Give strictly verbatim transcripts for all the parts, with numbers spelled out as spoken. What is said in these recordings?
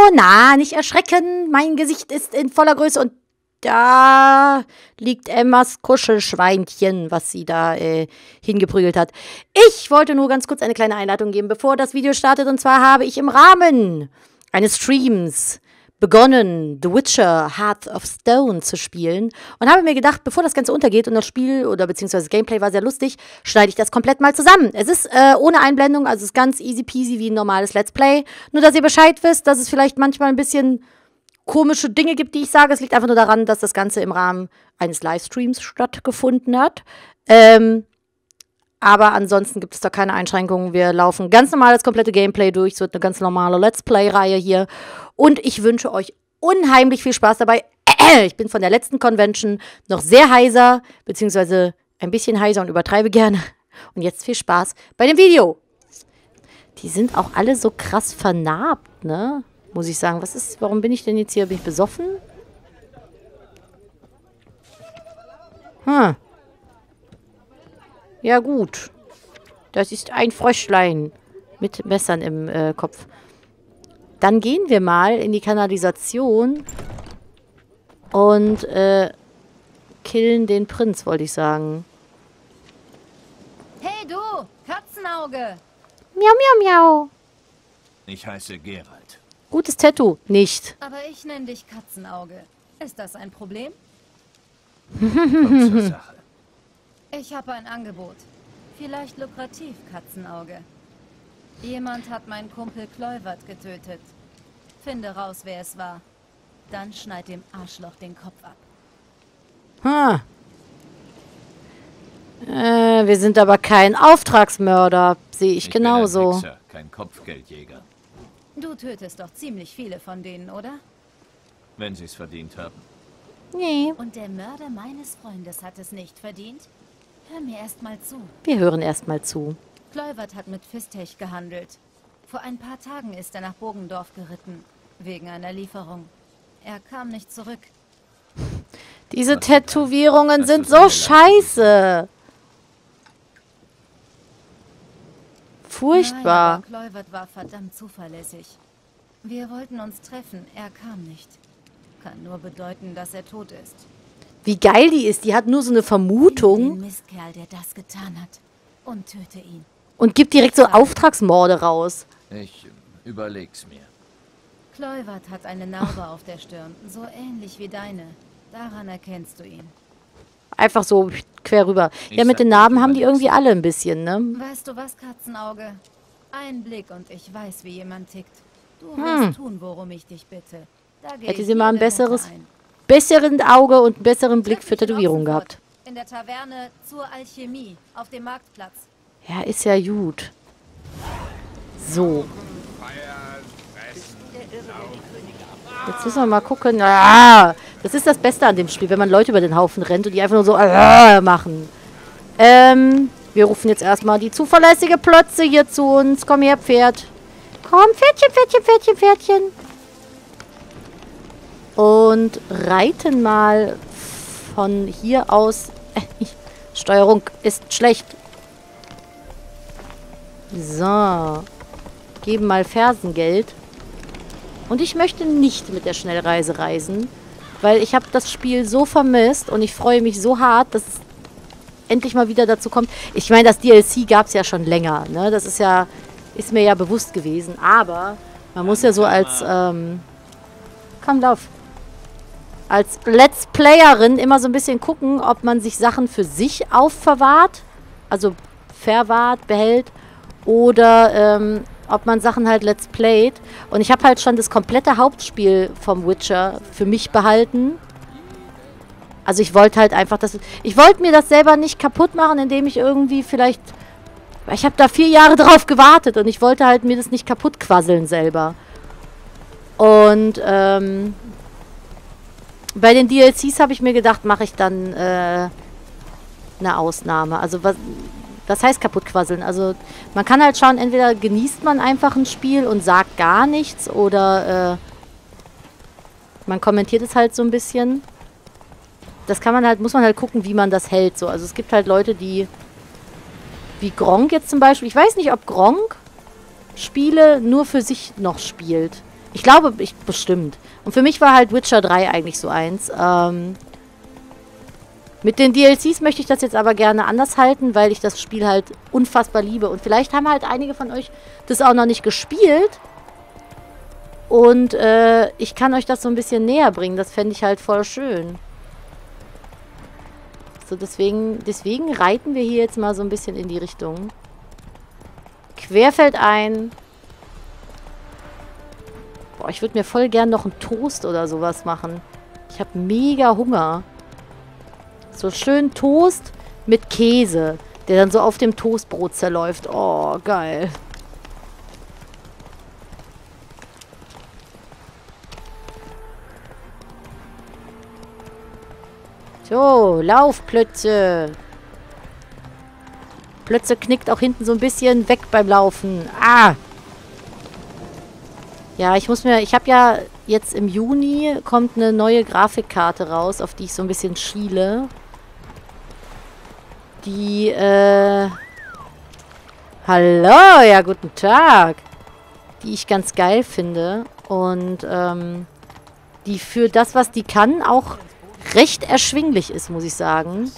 na, nicht erschrecken. Mein Gesicht ist in voller Größe und da liegt Emmas Kuschelschweinchen, was sie da äh, hingeprügelt hat. Ich wollte nur ganz kurz eine kleine Einleitung geben, bevor das Video startet. Und zwar habe ich im Rahmen eines Streams begonnen, The Witcher Heart of Stone zu spielen. Und habe mir gedacht, bevor das Ganze untergeht und das Spiel oder beziehungsweise das Gameplay war sehr lustig, schneide ich das komplett mal zusammen. Es ist äh, ohne Einblendung, also es ist ganz easy peasy wie ein normales Let's Play. Nur, dass ihr Bescheid wisst, dass es vielleicht manchmal ein bisschen komische Dinge gibt, die ich sage. Es liegt einfach nur daran, dass das Ganze im Rahmen eines Livestreams stattgefunden hat. Ähm, aber ansonsten gibt es da keine Einschränkungen. Wir laufen ganz normal das komplette Gameplay durch. Es wird eine ganz normale Let's Play-Reihe hier. Und ich wünsche euch unheimlich viel Spaß dabei. Ich bin von der letzten Convention noch sehr heiser, beziehungsweise ein bisschen heiser und übertreibe gerne. Und jetzt viel Spaß bei dem Video. Die sind auch alle so krass vernarbt, ne? Muss ich sagen. Was ist, warum bin ich denn jetzt hier? Bin ich besoffen? Hm. Ja gut. Das ist ein Fröschlein mit Messern im äh, Kopf. Dann gehen wir mal in die Kanalisation und äh, killen den Prinz, wollte ich sagen. Hey du, Katzenauge! Miau, miau, miau. Ich heiße Geralt. Gutes Tattoo. Nicht. Aber ich nenne dich Katzenauge. Ist das ein Problem? Kommt zur Sache. Ich habe ein Angebot. Vielleicht lukrativ, Katzenauge. Jemand hat meinen Kumpel Kleuvert getötet. Finde raus, wer es war. Dann schneid dem Arschloch den Kopf ab. Ha. Äh, wir sind aber kein Auftragsmörder. Sehe ich, ich genauso. Bin ein Hexer, kein Kopfgeldjäger. Du tötest doch ziemlich viele von denen, oder? Wenn sie es verdient haben. Nee. Und der Mörder meines Freundes hat es nicht verdient? Hör mir erst mal zu. Wir hören erst mal zu. Kleuvert hat mit Fistech gehandelt. Vor ein paar Tagen ist er nach Bogendorf geritten. Wegen einer Lieferung. Er kam nicht zurück. Diese Tätowierungen sind so scheiße. Furchtbar. Nein, aber Kleuvert war verdammt zuverlässig. Wir wollten uns treffen, er kam nicht. Kann nur bedeuten, dass er tot ist. Wie geil die ist. Die hat nur so eine Vermutung. Den Mistkerl, der das getan hat. Und töte ihn. Und gibt direkt so Auftragsmorde raus. Ich überleg's mir. Kleuvert hat eine Narbe auf der Stirn. So ähnlich wie deine. Daran erkennst du ihn. Einfach so quer rüber. Ich Ja, mit den sag, Narben haben die irgendwie alle ein bisschen, ne? Weißt du was, Katzenauge? Ein Blick und ich weiß, wie jemand tickt. Du Hm. wirst tun, worum ich dich bitte. Da geh Hätte ich sie mal ein jede besseres, Wette ein. besseren Auge und einen besseren Blick Treff für mich in Tätowierungen Ochsenfurt, gehabt. In der Taverne zur Alchemie auf dem Marktplatz. Ja, ist ja gut. So. Jetzt müssen wir mal gucken. Ah, das ist das Beste an dem Spiel, wenn man Leute über den Haufen rennt und die einfach nur so ah, machen. Ähm, wir rufen jetzt erstmal die zuverlässige Plötze hier zu uns. Komm her, Pferd. Komm, Pferdchen, Pferdchen, Pferdchen, Pferdchen. Und reiten mal von hier aus. Äh, Steuerung ist schlecht. So. Geben mal Fersengeld. Und ich möchte nicht mit der Schnellreise reisen, weil ich habe das Spiel so vermisst und ich freue mich so hart, dass es endlich mal wieder dazu kommt. Ich meine, das D L C gab es ja schon länger, ne? Das ist ja, ist mir ja bewusst gewesen. Aber man muss ja so als, ähm, komm, lauf. Als Let's Playerin immer so ein bisschen gucken, ob man sich Sachen für sich aufverwahrt, also verwahrt, behält, oder ähm, ob man Sachen halt Let's Playt. Und ich habe halt schon das komplette Hauptspiel vom Witcher für mich behalten. Also ich wollte halt einfach, das, ich wollte mir das selber nicht kaputt machen, indem ich irgendwie vielleicht, ich habe da vier Jahre drauf gewartet und ich wollte halt mir das nicht kaputt quasseln selber. Und ähm, bei den D L Cs habe ich mir gedacht, mache ich dann äh, eine Ausnahme. Also was, was heißt kaputt quasseln? Also man kann halt schauen, entweder genießt man einfach ein Spiel und sagt gar nichts oder äh, man kommentiert es halt so ein bisschen. Das kann man halt, muss man halt gucken, wie man das hält. So. Also es gibt halt Leute, die, wie Gronk jetzt zum Beispiel, ich weiß nicht, ob Gronk Spiele nur für sich noch spielt. Ich glaube, ich bestimmt. Und für mich war halt Witcher drei eigentlich so eins. Ähm, mit den D L Cs möchte ich das jetzt aber gerne anders halten, weil ich das Spiel halt unfassbar liebe. Und vielleicht haben halt einige von euch das auch noch nicht gespielt. Und äh, ich kann euch das so ein bisschen näher bringen. Das fände ich halt voll schön. So, deswegen, deswegen reiten wir hier jetzt mal so ein bisschen in die Richtung. Querfeldein. Boah, ich würde mir voll gern noch einen Toast oder sowas machen. Ich habe mega Hunger. So schön Toast mit Käse, der dann so auf dem Toastbrot zerläuft. Oh, geil. So, lauf, Plötze. Plötze knickt auch hinten so ein bisschen weg beim Laufen. Ah! Ja, ich muss mir... Ich habe ja jetzt im Juni kommt eine neue Grafikkarte raus, auf die ich so ein bisschen schiele. Die, äh... Hallo, ja, guten Tag. Die ich ganz geil finde. Und, ähm... die für das, was die kann, auch recht erschwinglich ist, muss ich sagen.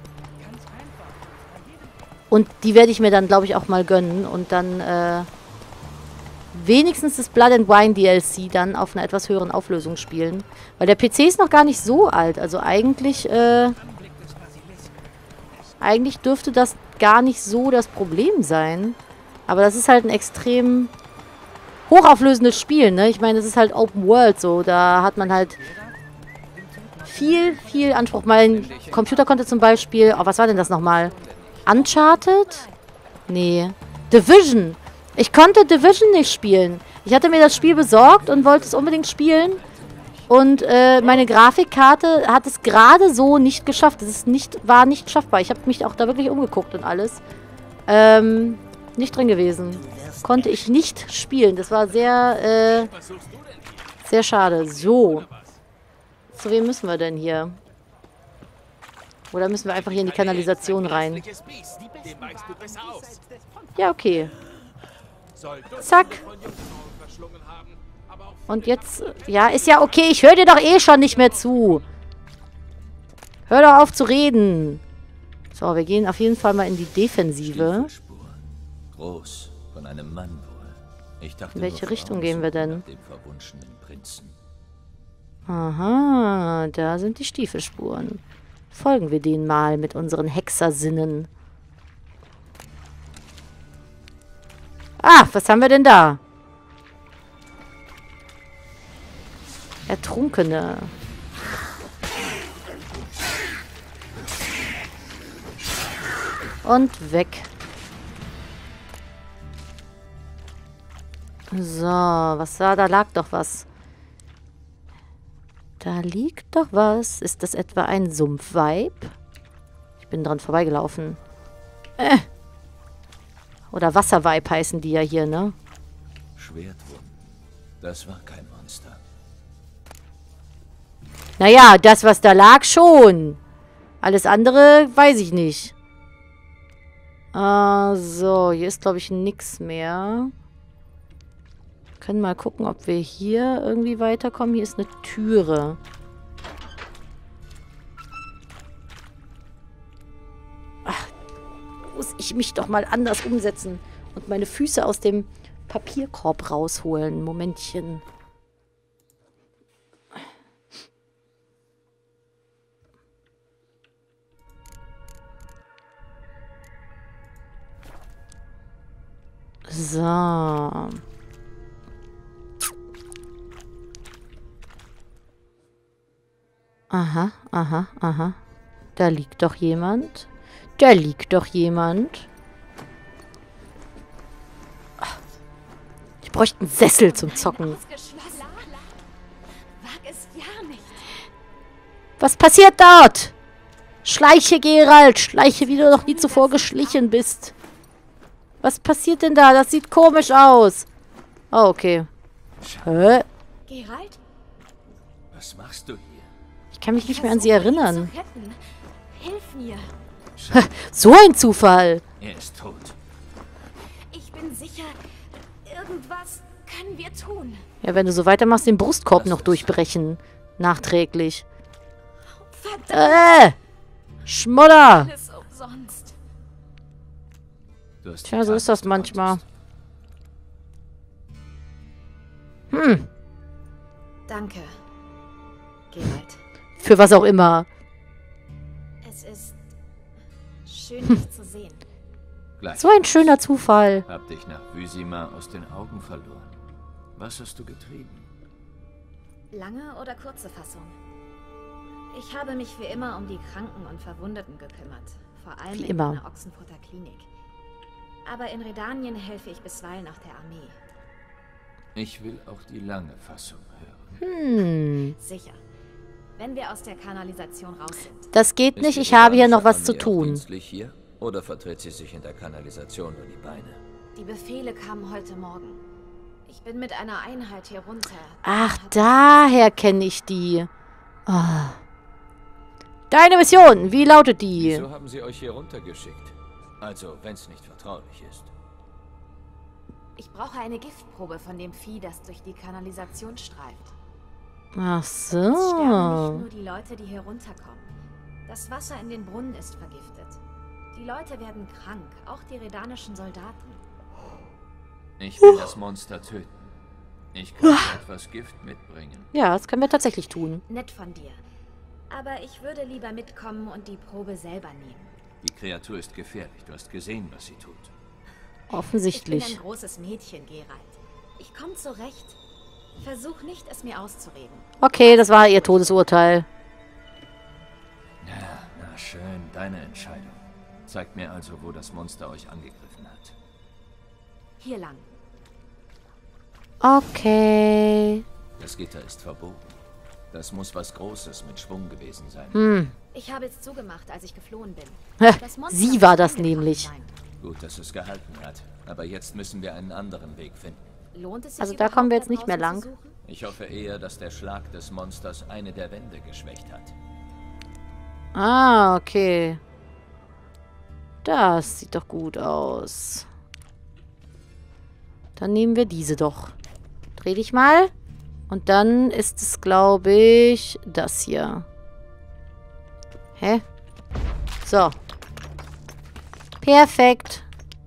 Und die werde ich mir dann, glaube ich, auch mal gönnen. Und dann, äh... wenigstens das Blood and Wine D L C dann auf einer etwas höheren Auflösung spielen. Weil der P C ist noch gar nicht so alt. Also eigentlich, äh... eigentlich dürfte das gar nicht so das Problem sein. Aber das ist halt ein extrem hochauflösendes Spiel, ne? Ich meine, das ist halt Open World so. Da hat man halt viel, viel Anspruch. Mein Computer konnte zum Beispiel... Oh, was war denn das nochmal? Uncharted? Nee. Division. Ich konnte Division nicht spielen. Ich hatte mir das Spiel besorgt und wollte es unbedingt spielen. Und äh, meine Grafikkarte hat es gerade so nicht geschafft. Es ist nicht, war nicht schaffbar. Ich habe mich auch da wirklich umgeguckt und alles. Ähm, nicht drin gewesen. Konnte ich nicht spielen. Das war sehr, äh, sehr schade. So. Zu wem müssen wir denn hier? Oder müssen wir einfach hier in die Kanalisation rein? Ja, okay. Zack. Und jetzt... Ja, ist ja okay. Ich höre dir doch eh schon nicht mehr zu. Hör doch auf zu reden. So, wir gehen auf jeden Fall mal in die Defensive. Groß, von einem Mann wohl. Ich dachte, in welche Richtung gehen wir denn? Dem verwunschenen Prinzen. Aha, da sind die Stiefelspuren. Folgen wir denen mal mit unseren Hexersinnen. Ah, was haben wir denn da? Ertrunkene. Und weg. So, was war? Da lag doch was. Da liegt doch was. Ist das etwa ein Sumpfweib? Ich bin dran vorbeigelaufen. Äh. Oder Wasserweib heißen die ja hier, ne? Schwertwunden. Das war kein Monster. Naja, das, was da lag, schon. Alles andere weiß ich nicht. Ah, so, hier ist, glaube ich, nichts mehr. Wir können mal gucken, ob wir hier irgendwie weiterkommen. Hier ist eine Türe. Ach, muss ich mich doch mal anders umsetzen und meine Füße aus dem Papierkorb rausholen. Momentchen. So. Aha, aha, aha. Da liegt doch jemand. Da liegt doch jemand. Ich bräuchte einen Sessel zum Zocken. Was passiert dort? Schleiche, Geralt. Schleiche, wie du noch nie zuvor geschlichen bist. Was passiert denn da? Das sieht komisch aus. Oh, okay. Hä? Geralt? Was machst du hier? Ich kann mich nicht mehr an sie erinnern. Hilf mir. So ein Zufall. Er ist tot. Ich bin sicher, irgendwas können wir tun? Ja, wenn du so weitermachst, den Brustkorb noch durchbrechen. Nachträglich. Verdammt! Äh! Schmodder! Alles umsonst. Du hast Tja, so getan, ist das was du manchmal. konntest. Hm, Danke, Geralt. für was auch immer. Es ist schön, dich zu sehen. Gleich. So ein schöner Zufall. Hab dich nach Vizima aus den Augen verloren. Was hast du getrieben? Lange oder kurze Fassung? Ich habe mich wie immer um die Kranken und Verwundeten gekümmert. Vor allem Wie in immer. meiner Ochsenfutter Klinik. Aber in Redanien helfe ich bisweilen auch der Armee. Ich will auch die lange Fassung hören. Hm, Sicher. Wenn wir aus der Kanalisation raus sind. das geht Ist nicht. die Ich habe hier noch redanische was zu Armee auch tun. dienstlich hier? Oder vertritt sie sich in der Kanalisation nur die Beine? Die Befehle kamen heute Morgen. Ich bin mit einer Einheit hier runter. Ach, daher kenne ich die. Ah. Deine Mission, wie lautet die? Wieso haben sie euch hier runtergeschickt? Also, wenn es nicht vertraulich ist. Ich brauche eine Giftprobe von dem Vieh, das durch die Kanalisation streift. Ach Es sterben nicht so. nur die Leute, die hier runterkommen. Das Wasser in den Brunnen ist vergiftet. Die Leute werden krank, auch die redanischen Soldaten. Ich will das Monster töten. Ich kann etwas Gift mitbringen. Ja, das können wir tatsächlich tun. Nett von dir. Aber ich würde lieber mitkommen und die Probe selber nehmen. Die Kreatur ist gefährlich. Du hast gesehen, was sie tut. Ich bin Offensichtlich. ein großes Mädchen, Geralt. Ich komme zurecht. Versuch nicht, es mir auszureden. Okay, das war ihr Todesurteil. Ja, na schön, deine Entscheidung. Zeigt mir also, wo das Monster euch angegriffen hat. Hier lang. Okay. Das Gitter ist verbogen. Das muss was Großes mit Schwung gewesen sein. Hm. Ich habe es zugemacht, als ich geflohen bin. Hä, Das Monster Sie muss war das angekrochen nämlich. sein. Gut, dass es gehalten hat. Aber jetzt müssen wir einen anderen Weg finden. Lohnt es sich Also da überhaupt, kommen wir jetzt da nicht mehr draußen lang. zu suchen? Ich hoffe eher, dass der Schlag des Monsters eine der Wände geschwächt hat. Ah, okay. Das sieht doch gut aus. Dann nehmen wir diese doch. Dreh dich mal. Und dann ist es, glaube ich, das hier. Hä? So. Perfekt.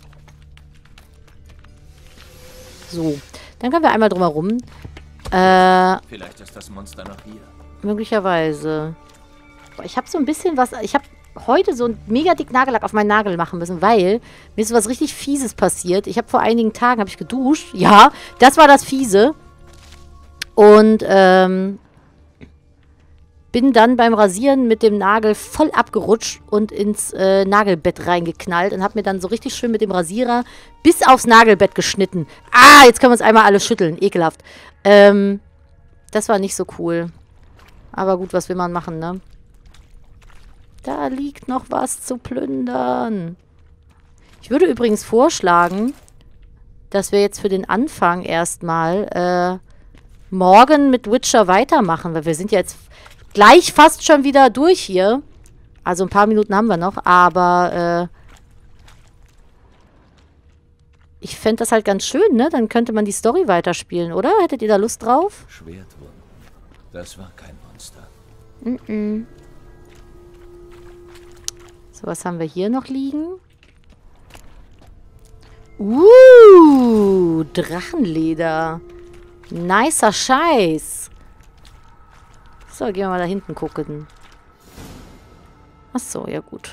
So. Dann können wir einmal drumherum. Äh, Vielleicht ist das Monster noch hier. möglicherweise. Boah, ich habe so ein bisschen was... Ich habe heute so ein mega dick Nagellack auf meinen Nagel machen müssen, weil mir ist so was richtig Fieses passiert. Ich habe vor einigen Tagen, habe ich geduscht. Ja, das war das Fiese. Und, ähm... bin dann beim Rasieren mit dem Nagel voll abgerutscht und ins äh, Nagelbett reingeknallt und habe mir dann so richtig schön mit dem Rasierer bis aufs Nagelbett geschnitten. Ah, jetzt können wir uns einmal alle schütteln. Ekelhaft. Ähm, das war nicht so cool. Aber gut, was will man machen, ne? Da liegt noch was zu plündern. Ich würde übrigens vorschlagen, dass wir jetzt für den Anfang erstmal äh, morgen mit Witcher weitermachen, weil wir sind ja jetzt gleich fast schon wieder durch hier. Also ein paar Minuten haben wir noch, aber äh, ich fände das halt ganz schön, ne? Dann könnte man die Story weiterspielen, oder? Hättet ihr da Lust drauf? Schwertwunden. Das war kein Monster. Mm-mm. So, was haben wir hier noch liegen? Uh, Drachenleder. Nicer Scheiß. So, gehen wir mal da hinten gucken. Achso, ja gut.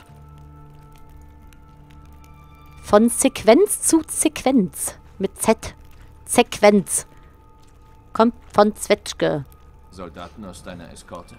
Von Sequenz zu Sequenz. Mit Z. Sequenz. Kommt von Zwetschge. Soldaten aus deiner Eskorte?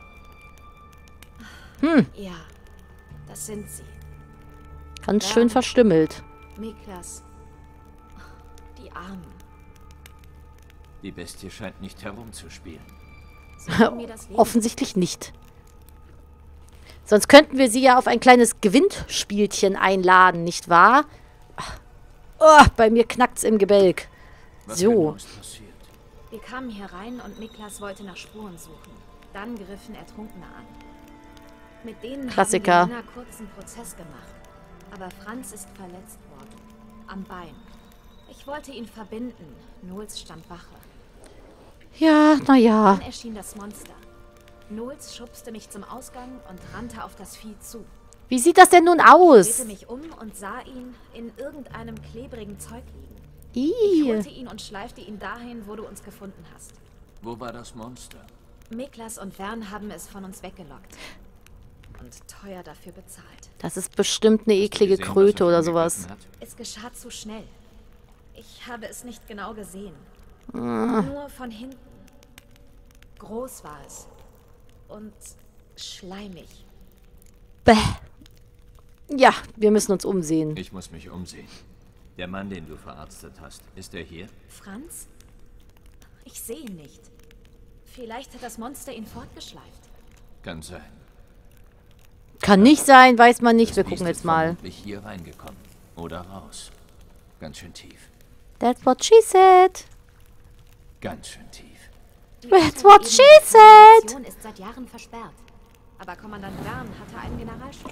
Hm, Ja, das sind sie. ganz schön verstümmelt. Miklas. Die Armen. Die Bestie scheint nicht herumzuspielen. Sie haben mir das Leben. Offensichtlich nicht. Sonst könnten wir sie ja auf ein kleines Gewinnspielchen einladen, nicht wahr? Oh, bei mir knackt's im Gebälk. Was So. genau ist passiert? Wir kamen hier rein und Miklas wollte nach Spuren suchen. Dann griffen Ertrunkene an. Mit denen Klassiker. haben wir einen kurzen Prozess gemacht. Aber Franz ist verletzt worden. Am Bein. Ich wollte ihn verbinden. Knowles stand Wache. Ja, naja. Dann erschien das Monster. Knowles schubste mich zum Ausgang und rannte auf das Vieh zu. Wie sieht das denn nun Ich aus? drehte mich um und sah ihn in irgendeinem klebrigen Zeug liegen. Ich Ih. holte ihn und schleifte ihn dahin, wo du uns gefunden hast. Wo war das Monster? Miklas und Vern haben es von uns weggelockt. Und teuer dafür bezahlt. Das ist bestimmt eine eklige Gesehen, was Kröte er oder angegriffen sowas. hat? Es geschah zu schnell. Ich habe es nicht genau gesehen. Ah. Nur von hinten. Groß war es. Und schleimig. Bäh. Ja, wir müssen uns umsehen. Ich muss mich umsehen. Der Mann, den du verarztet hast, ist er hier? Franz? Ich sehe ihn nicht. Vielleicht hat das Monster ihn fortgeschleift. Kann sein. Kann nicht sein, weiß man nicht. Das Wir Biest gucken ist jetzt mal. vermutlich hier reingekommen. Oder raus. Ganz schön tief. That's what she said. Ganz schön tief. Die That's what she Kanalisation said. ist seit Jahren versperrt. Aber Kommandant Vern hatte einen Generalschutz.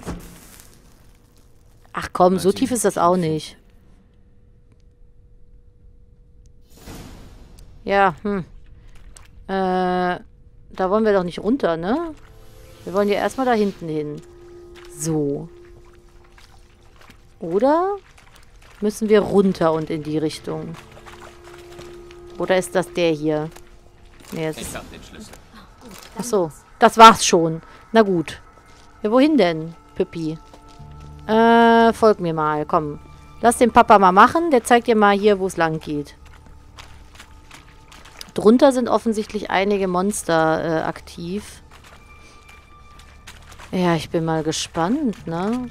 Ach komm, so Mal tief sehen, ist das was auch ich nicht. Ja, hm. Äh, da wollen wir doch nicht runter, ne? Wir wollen ja erstmal da hinten hin. So. Oder müssen wir runter und in die Richtung? Oder ist das der hier? Nee, es Ich ist... hab den Schlüssel. Ach so, das war's schon. Na gut. Ja, wohin denn, Pippi? Äh, folg mir mal, komm. Lass den Papa mal machen, der zeigt dir mal hier, wo es lang geht. Drunter sind offensichtlich einige Monster äh, aktiv. Ja, ich bin mal gespannt, ne?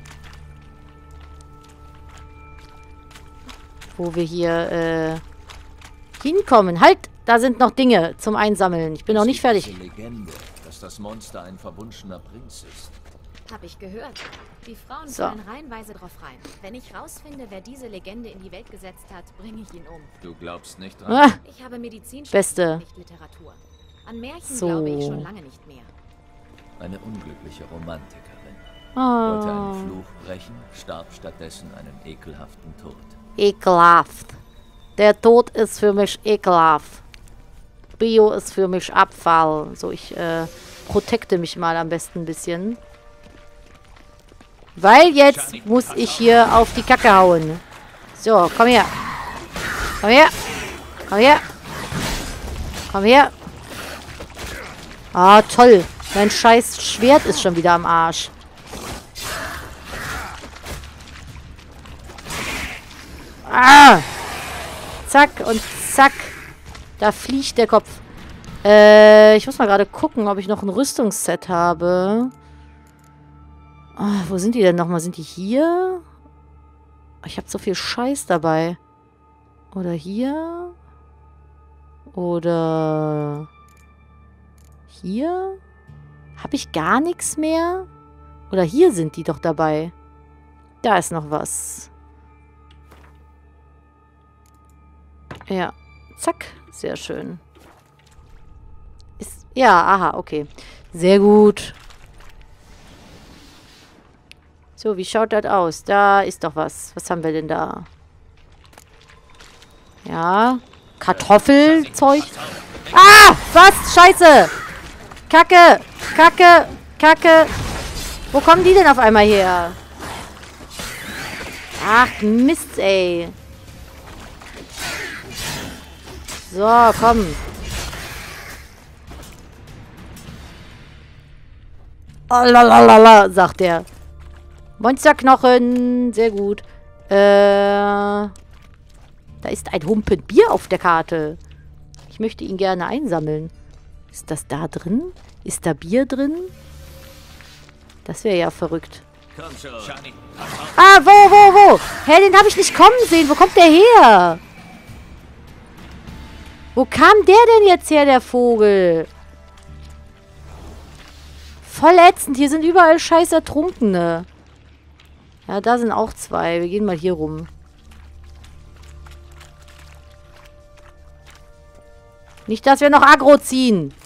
Wo wir hier äh, hinkommen. Halt! Da sind noch Dinge zum Einsammeln. Ich bin noch nicht fertig. Diese Legende, dass das Monster ein verwunschener Prinz ist. Hab ich gehört. Die Frauen So. fallen reihenweise drauf rein. Wenn ich rausfinde, wer diese Legende in die Welt gesetzt hat, bringe ich ihn um. Du glaubst nicht dran? Ah, Ich habe Medizin, Beste. nicht Literatur. An Märchen So. glaube ich schon lange nicht mehr. Eine unglückliche Romantikerin. Wollte einen oh, Fluch brechen, starb stattdessen einen ekelhaften Tod. ekelhaft. Der Tod ist für mich ekelhaft. Bio ist für mich Abfall. So, ich äh, protekte mich mal am besten ein bisschen. Weil jetzt muss ich hier auf die Kacke hauen. So, komm her. Komm her. Komm her. Komm her. Ah, toll. Mein scheiß Schwert ist schon wieder am Arsch. Ah. Zack und zack. Da fliegt der Kopf. Äh, ich muss mal gerade gucken, ob ich noch ein Rüstungsset habe. Ah, wo sind die denn nochmal? Sind die hier? Ich habe so viel Scheiß dabei. Oder hier? Oder hier? Habe ich gar nichts mehr? Oder hier sind die doch dabei. Da ist noch was. Ja. Zack. Sehr schön. Ist, ja, aha, okay. Sehr gut. So, wie schaut das aus? Da ist doch was. Was haben wir denn da? Ja. Kartoffelzeug. Ah! Was? Scheiße! Kacke! Kacke! Kacke! Wo kommen die denn auf einmal her? Ach, Mist, ey. So, komm. Oh, lalalala, sagt er. Monsterknochen. Sehr gut. Äh, da ist ein Humpen Bier auf der Karte. Ich möchte ihn gerne einsammeln. Ist das da drin? Ist da Bier drin? Das wäre ja verrückt. Komm schon. Ah, wo, wo, wo? Hä, den habe ich nicht kommen sehen. Wo kommt der her? Wo kam der denn jetzt her, der Vogel? Voll ätzend. Hier sind überall scheiß Ertrunkene. Ja, da sind auch zwei. Wir gehen mal hier rum. Nicht, dass wir noch Aggro ziehen.